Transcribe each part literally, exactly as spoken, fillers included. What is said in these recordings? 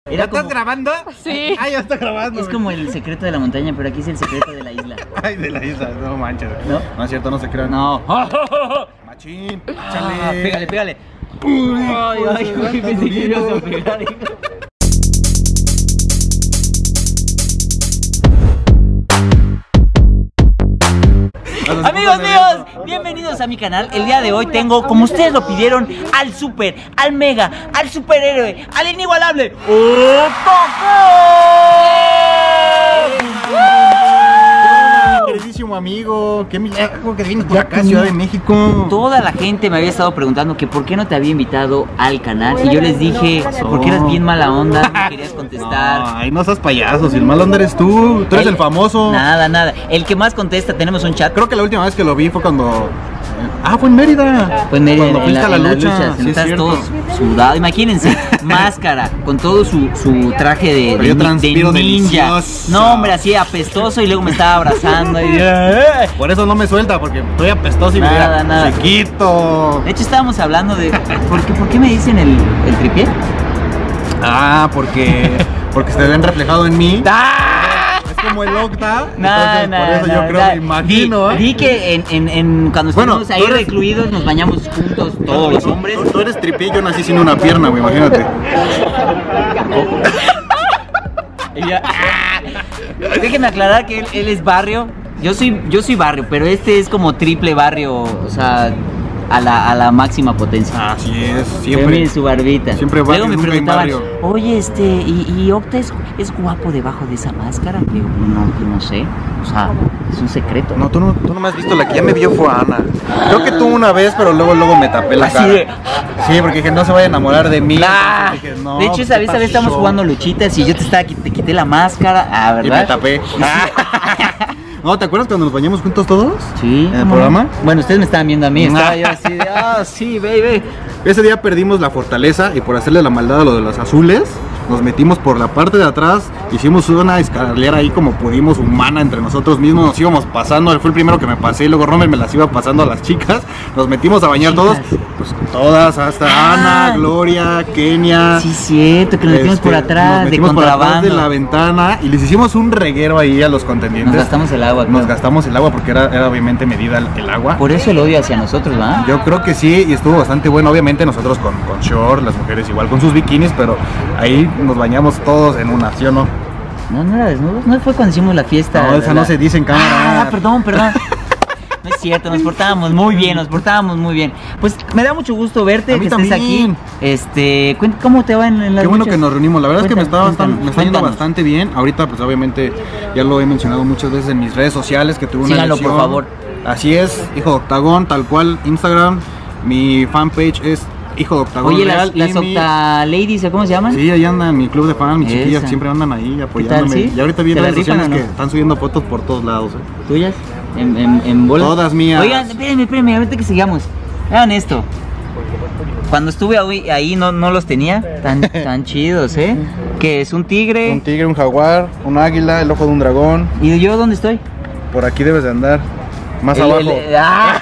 ¿Ya Era estás como... grabando? Sí. Ah, ya está grabando. Es como el secreto de la montaña, pero aquí es el secreto de la isla. Ay, de la isla, no manches. ¿No? No es cierto, no se crean. No. Machín, Ah, échale. pégale, pégale. Uy, Ay, hijo de ay, su güey, gata pensé que durito. ibas a pegar, hijo. Amigos míos, bienvenidos a mi canal. El día de hoy tengo, como ustedes lo pidieron, al super, al mega, al superhéroe, al inigualable Queridísimo amigo, qué milagro que vienes por acá, Ciudad de México. Toda la gente me había estado preguntando que por qué no te había invitado al canal. Y yo les dije, porque eras bien mala onda, no me querías contestar. No, ay, no seas payaso, si el mal onda eres tú. Tú eres el, el famoso. Nada, nada. El que más contesta, tenemos un chat. Creo que la última vez que lo vi fue cuando... Ah, fue en Mérida. Fue en Mérida, cuando fuiste en la, a la en lucha. las luchas. Sí, estás todo sudado. Imagínense, máscara, con todo su, su traje de, de, de ninja. Delicioso. No, hombre, así apestoso y luego me estaba abrazando. Y... Por eso no me suelta, porque estoy apestoso y nada, me nada. chiquito. De hecho, estábamos hablando de... ¿Por qué, por qué me dicen el, el tripié? Ah, porque, porque se ven reflejado en mí. ¡Ah! Como el Octa, nah, entonces nah, por eso nah, yo creo, nah. me imagino. Vi, vi que en, en, en, cuando Bueno, estuvimos ahí eres... recluidos nos bañamos juntos todos los hombres. Tú, tú eres tripié, yo nací sin una pierna, güey, imagínate. Ella, ¡ah! Déjenme aclarar que él, él es barrio. Yo soy, yo soy barrio, pero este es como triple barrio, o sea, a la, a la máxima potencia. Así es, Pero siempre. miren su barbita. Siempre barrio, Luego me nunca en preguntaban, barrio. oye, este, ¿y, y Octa es, es guapo debajo de esa máscara? Digo, no, no sé, o sea, es un secreto. No, tú no, tú no me has visto, la que ya me vio fue Ana. Creo que tú una vez, pero luego luego me tapé la Así cara. de... Sí, porque dije, no se vaya a enamorar de mí. Ah, dije, no, de hecho, esa vez, esa vez estamos jugando luchitas y yo te estaba, te quité la máscara, ah, ¿verdad? Y me tapé. No, ¿te acuerdas cuando nos bañamos juntos todos? Sí. ¿En el programa? Bueno, ustedes me estaban viendo a mí, estaba yo así de, ah, sí, baby. Ese día perdimos la fortaleza y por hacerle la maldad a lo de los azules, nos metimos por la parte de atrás, hicimos una escalera ahí como pudimos, humana entre nosotros mismos, nos íbamos pasando, él fue el primero que me pasé y luego Romer me las iba pasando a las chicas, nos metimos a bañar Chicas. todos, pues todas, hasta Ah. Ana, Gloria, Kenia. Sí, cierto, que nos metimos este, por atrás, nos de metimos por atrás contrabando. de la ventana y les hicimos un reguero ahí a los contendientes. Nos gastamos el agua. Nos claro. gastamos el agua porque era, era obviamente medida el, el agua. Por eso el odio hacia nosotros, ¿va? Yo creo que sí, y estuvo bastante bueno. Obviamente nosotros con, con short, las mujeres igual con sus bikinis, pero ahí nos bañamos todos en una, ¿sí o no? No, no era desnudos, no fue cuando hicimos la fiesta. No, esa la... no se dice en cámara. Ah, perdón, perdón. No es cierto, nos portábamos muy bien, nos portábamos muy bien. Pues me da mucho gusto verte, A mí que estés también. aquí. Este, cuen- ¿cómo te va en, en las Qué bueno luchas? que nos reunimos, la verdad Cuéntanos, es que me, está bastante, cuéntanos, me está yendo cuéntanos. bastante bien. Ahorita pues obviamente ya lo he mencionado muchas veces en mis redes sociales que tuve una Síganlo, lesión. por favor. Así es, Hijo de Octagón, tal cual, Instagram. Mi fanpage es Hijo de Octagón Oye, Real. las, las y mi- Octa Ladies, ¿cómo se llaman? Sí, ahí andan, mi club de fan, mis Esa. chiquillas siempre andan ahí apoyándome. sí? Y ahorita vi ¿Se en la redes rifan sociales o no? que están subiendo fotos por todos lados. ¿eh? ¿Tuyas? ¿En, en, en bolas? Todas mías. Oigan, espérenme, espérenme, ahorita que sigamos. Vean esto. Cuando estuve ahí, ahí no, no los tenía tan, tan chidos, ¿eh? Que es un tigre. Un tigre, un jaguar, un águila, el ojo de un dragón. ¿Y yo dónde estoy? Por aquí debes de andar. Más El- abajo. el- ¡ah!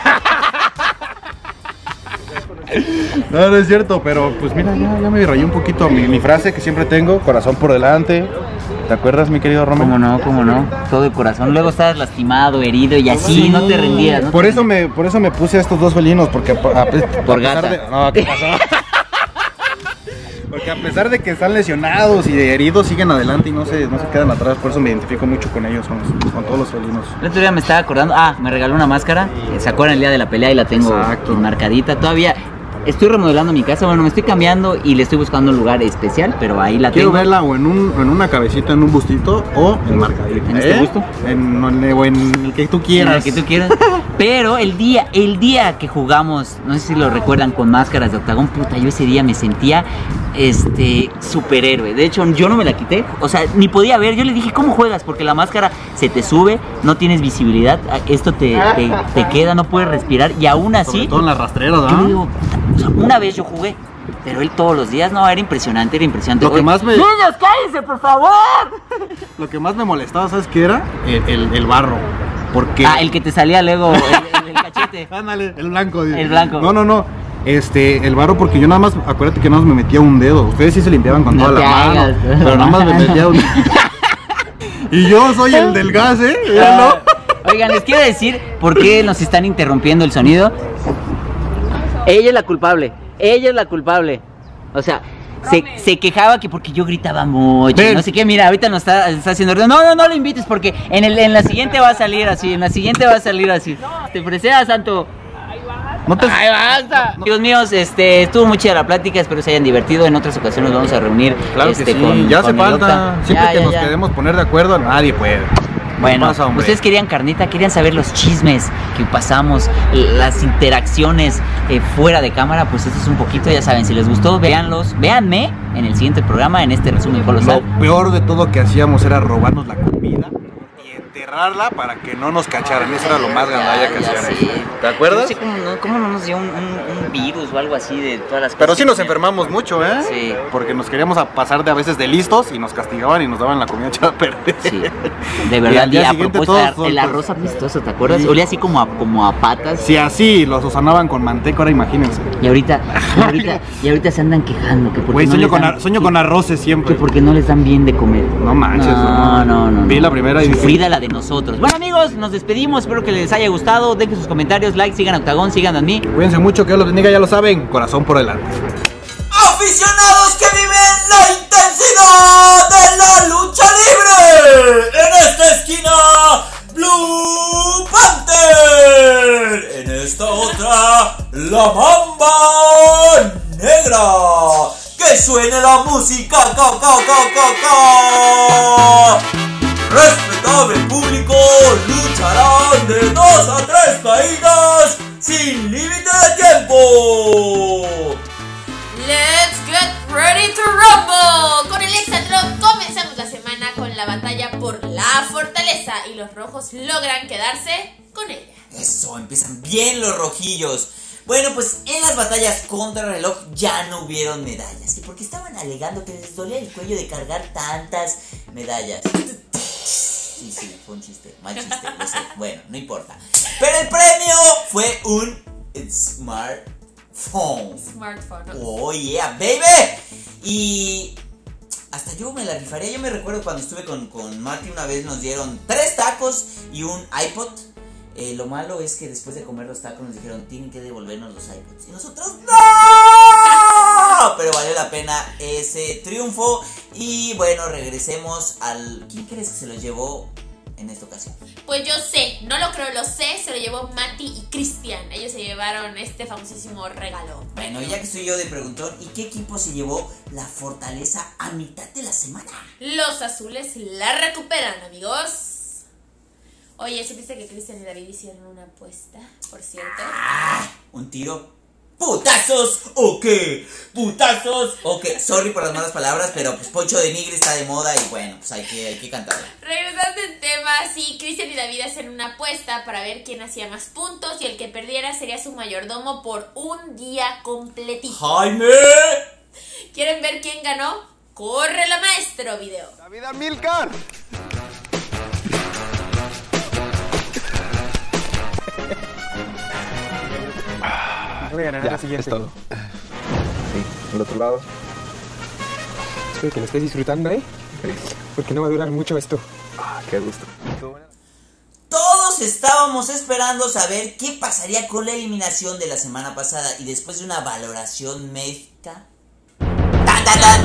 No, no es cierto, pero pues mira, ya, ya me rayé un poquito mi, mi frase que siempre tengo, corazón por delante. ¿Te acuerdas, mi querido Romero? ¿Cómo no? ¿Cómo no? Todo el corazón. Luego estabas lastimado, herido y así Sí, no te rendías. ¿no? Por eso me, por eso me puse a estos dos felinos, porque a, a- a Por pesar gata. de, no, ¿qué pasó? Porque a pesar de que están lesionados y heridos, siguen adelante y no se, no se quedan atrás. Por eso me identifico mucho con ellos, con, los- con todos los felinos. El otro día me estaba acordando, ah, me regaló una máscara, ¿se acuerdan el día de la pelea? Y la tengo Exacto. enmarcadita. Todavía estoy remodelando mi casa, bueno, me estoy cambiando y le estoy buscando un lugar especial, pero ahí la Quiero tengo. verla o en, un, en una cabecita, en un bustito o en marcadita. ¿En este busto? En, o en el que tú En quieras. el que tú quieras. Pero el día, el día que jugamos, no sé si lo recuerdan, con máscaras de Octagón, puta, yo ese día me sentía este superhéroe. De hecho, yo no me la quité, o sea, ni podía ver. Yo le dije, ¿cómo juegas? Porque la máscara se te sube, no tienes visibilidad, esto te, te, te queda, no puedes respirar y aún así. Sobre todo en las rastreras, Yo ¿no? le digo, puta, o sea, una vez yo jugué, pero él todos los días, no, era impresionante, era impresionante. Lo que Oye, más me- ¡niños, cállense, por favor! Lo que más me molestaba, ¿sabes qué era? El, el, el barro. Porque... Ah, el que te salía luego, el, el- el cachete. Ándale, el blanco. dice. El blanco. No, no, no. Este, el barro, porque yo nada más, acuérdate que nada más me metía un dedo. Ustedes sí se limpiaban con No toda te la mano, hagas. pero nada más me metía un Y yo soy el del gas, ¿eh? Míralo. Oigan, les quiero decir por qué nos están interrumpiendo el sonido. Ella es la culpable, ella es la culpable. O sea, se, se quejaba que porque yo gritaba mucho, Ven. no sé qué, mira, ahorita nos está, está haciendo ruido. No, no, no lo invites porque en, el, en la siguiente va a salir así, en la siguiente va a salir así. Te presea, Santo. No te... ¡Ay, basta! Amigos míos, este, estuvo muy chida la plática, espero se hayan divertido. En otras ocasiones nos vamos a reunir. Claro este, que sí, con, ya con hace el falta. Octa. Siempre Ya, que ya, nos ya. queremos poner de acuerdo, nadie puede. Bueno, pasa, hombre? ustedes querían carnita, querían saber los chismes que pasamos, las interacciones eh, fuera de cámara, pues esto es un poquito, ya saben, si les gustó, véanlos, véanme en el siguiente programa, en este resumen colosal. Lo peor de todo que hacíamos era robarnos la comida y enterrarla para que no nos cacharan. Eso era lo más gandalla que Ya, ya hacían. sé. ¿Te acuerdas? No sé cómo no, cómo no nos dio un, un- un virus o algo así de todas las cosas. Pero sí que nos teníamos. enfermamos mucho, ¿eh? Sí. Porque nos queríamos a pasar de a veces de listos y nos castigaban y nos daban la comida echada a perder. Sí, de Y verdad, al día y a siguiente propósito, todos el son, arroz apestoso, ¿te acuerdas? Sí. Olía así como a, como a patas. Si así los usanaban con manteca, ahora imagínense. Y ahorita, y ahorita, y ahorita se andan quejando que porque Güey, no sueño, les con, dan- ar- sueño que- con arroces que siempre. porque no les dan bien de comer. No manches, no, no, no. Vi no. la primera y dije- Sufrida la de nosotros. Bueno, amigos, nos despedimos. Espero que les haya gustado. Dejen sus comentarios, like, sigan a Octagón, sigan a mí. Cuídense mucho, que Dios los bendiga, ya lo saben. Corazón por delante. Aficionados que viven la intensidad de la lucha libre. En esta esquina, Blue Panther. En esta otra, la Mamba Negra. Que suene la música, ca, ca, ca, ca, ca. Respetable público, lucharán de dos a tres caídas sin límite de tiempo. Let's get ready to rumble. Con el Exatlón comenzamos la semana con la batalla por la fortaleza y los rojos logran quedarse con ella. Eso, empiezan bien los rojillos. Bueno, pues en las batallas contra el reloj ya no hubieron medallas. ¿Y porque estaban alegando que les dolía el cuello de cargar tantas medallas? Sí, sí, fue un chiste, mal chiste, lo sé. Bueno, no importa. Pero el premio fue un smartphone. Smartphone. ¿no? Oh yeah, baby. Y hasta yo me la rifaría. Yo me recuerdo cuando estuve con, con Marty una vez, nos dieron tres tacos y un iPod. Eh, lo malo es que después de comer los tacos nos dijeron, tienen que devolvernos los iPods. Y nosotros, ¡no! Pero valió la pena ese triunfo. Y bueno, regresemos al... ¿Quién crees que se los llevó en esta ocasión? Pues yo sé, no lo creo, lo sé, se lo llevó Mati y Cristian. Ellos se llevaron este famosísimo regalo. Bueno, ya que estoy yo de preguntón, ¿y qué equipo se llevó la fortaleza a mitad de la semana? Los azules la recuperan, amigos. Oye, ¿supiste que Cristian y David hicieron una apuesta, por cierto? Ah, un tiro. ¿Putazos o qué? ¿Putazos o qué? Sorry por las malas palabras, pero pues Poncho de Nigre está de moda y bueno, pues hay que, hay que cantarla. Regresando en tema, sí, Cristian y David hacen una apuesta para ver quién hacía más puntos y el que perdiera sería su mayordomo por un día completito. ¡Jaime! ¿Quieren ver quién ganó? ¡Corre la maestro video! ¡David Amilcar! Voy a ganar Ya, la siguiente. es todo. Sí, al otro lado. Espero que lo estés disfrutando, ¿eh? Porque no va a durar mucho esto. Ah, qué gusto. Todos estábamos esperando saber qué pasaría con la eliminación de la semana pasada y después de una valoración médica. ¡Tan, tan, tan,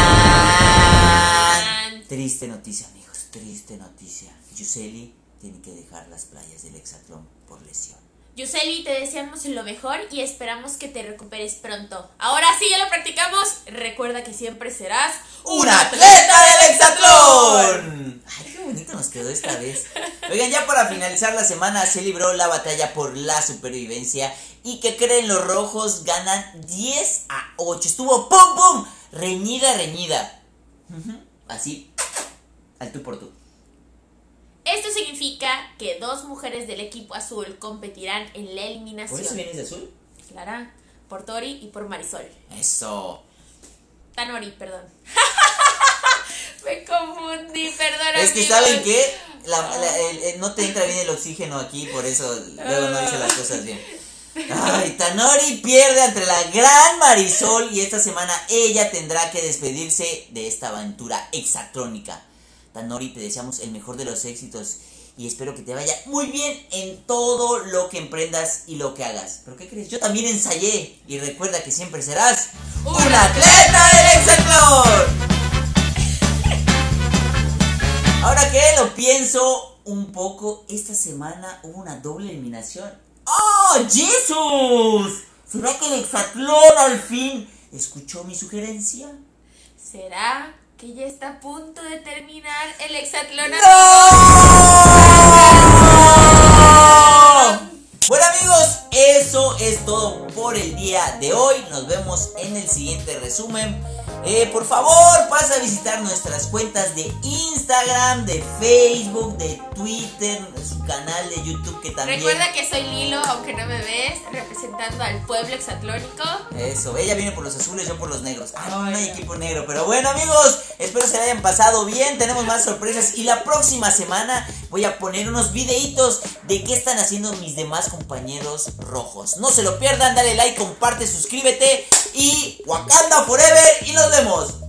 tan! Triste noticia, amigos, triste noticia. Yuseli tiene que dejar las playas del Hexatlón por lesión. Yuseli, te deseamos lo mejor y esperamos que te recuperes pronto. Ahora sí, ya lo practicamos. Recuerda que siempre serás ¡Un atleta del Hexatlón! Ay, qué bonito nos quedó esta vez. Oigan, ya para finalizar la semana se libró la batalla por la supervivencia. ¿Y que creen? Los rojos ganan diez a ocho. Estuvo pum pum, reñida, reñida. Ujú, así, al tú por tú. Esto significa que dos mujeres del equipo azul competirán en la eliminación. ¿Por eso vienes de azul? Clara, por Tori y por Marisol. Eso. Tanori, perdón. Me confundí, perdón. Es que, amigos. ¿saben qué? La- la- el- el- no te entra bien el oxígeno aquí, por eso luego no dice las cosas bien. Ay, Tanori pierde ante la gran Marisol y esta semana ella tendrá que despedirse de esta aventura hexatrónica. Tanori, te deseamos el mejor de los éxitos y espero que te vaya muy bien en todo lo que emprendas y lo que hagas. ¿Pero qué crees? Yo también ensayé y recuerda que siempre serás un atleta del hexatlón. Ahora que lo pienso un poco, esta semana hubo una doble eliminación. ¡Oh, Jesús! ¿Será que el hexatlón al fin escuchó mi sugerencia? ¿Será que ya está a punto de terminar el hexatlón? ¡No! Bueno, amigos, eso es todo por el día de hoy. Nos vemos en el siguiente resumen. Eh, por favor, pasa a visitar nuestras cuentas de Instagram, de Facebook, de Twitter, su canal de YouTube que también... Recuerda que soy Lilo, aunque no me ves, representando al pueblo hexatlónico. Eso, ella viene por los azules, yo por los negros. Ah, no, no hay equipo negro, pero bueno, amigos, espero se la hayan pasado bien. Tenemos más sorpresas y la próxima semana voy a poner unos videitos de qué están haciendo mis demás compañeros rojos. No se lo pierdan, dale like, comparte, suscríbete y Wakanda Forever y nos vemos.